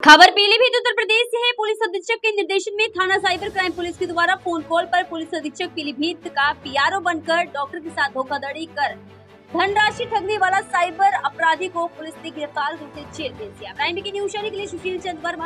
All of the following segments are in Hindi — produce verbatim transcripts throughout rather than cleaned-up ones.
खबर पीलीभीत उत्तर प्रदेश से है। पुलिस अधीक्षक के निर्देशन में थाना साइबर क्राइम पुलिस के द्वारा फोन कॉल पर पुलिस अधीक्षक पीलीभीत का पीआरओ बनकर डॉक्टर के साथ धोखाधड़ी कर धनराशि ठगने वाला साइबर अपराधी को पुलिस ने गिरफ्तार कर उसे जेल भेज दिया। प्राइम के न्यूज के लिए सुशील चंद वर्मा।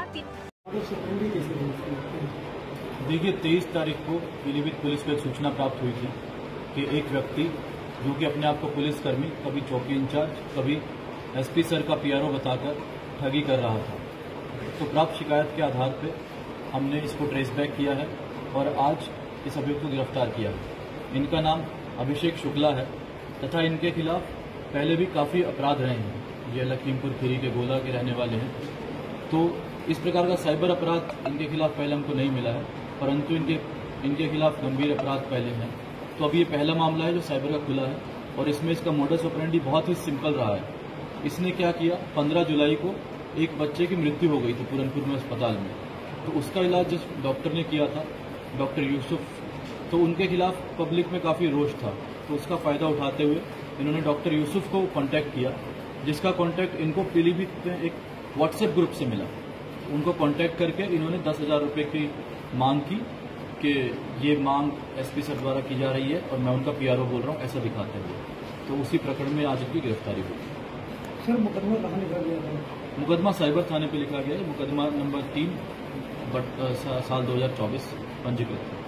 देखिए, तेईस तारीख को पीलीभीत पुलिस को एक सूचना प्राप्त हुई थी कि एक व्यक्ति जो कि अपने आप को पुलिसकर्मी, कभी चौकी इंचार्ज, कभी एसपी सर का पीआरओ बताकर ठगी कर रहा था। तो प्राप्त शिकायत के आधार पर हमने इसको ट्रेस बैक किया है और आज इस अभियुक्त को गिरफ्तार किया है। इनका नाम अभिषेक शुक्ला है तथा इनके खिलाफ पहले भी काफ़ी अपराध रहे हैं। ये लखीमपुर खीरी के गोला के रहने वाले हैं। तो इस प्रकार का साइबर अपराध इनके खिलाफ पहले हमको नहीं मिला है, परंतु इनके इनके खिलाफ गंभीर अपराध पहले हैं। तो अब ये पहला मामला है जो साइबर का खुला है और इसमें इसका मोडस ऑपरेंडी बहुत ही सिंपल रहा है। इसने क्या किया, पंद्रह जुलाई को एक बच्चे की मृत्यु हो गई थी पूरनपुर में अस्पताल में। तो उसका इलाज जिस डॉक्टर ने किया था, डॉक्टर यूसुफ, तो उनके खिलाफ पब्लिक में काफ़ी रोष था। तो उसका फ़ायदा उठाते हुए इन्होंने डॉक्टर यूसुफ को कांटेक्ट किया, जिसका कांटेक्ट इनको पीलीभीत में एक व्हाट्सएप ग्रुप से मिला। उनको कांटेक्ट करके इन्होंने दस हज़ार रुपये की मांग की कि ये मांग एसपी सर द्वारा की जा रही है और मैं उनका पीआरओ बोल रहा हूँ, ऐसा दिखाते हुए। तो उसी प्रकरण में आज इनकी गिरफ्तारी हुई। सर, मुकदमा कहाँ लिखा गया था? मुकदमा साइबर थाने पे लिखा गया है। मुकदमा नंबर तीन बट साल दो हज़ार चौबीस पंजीकृत।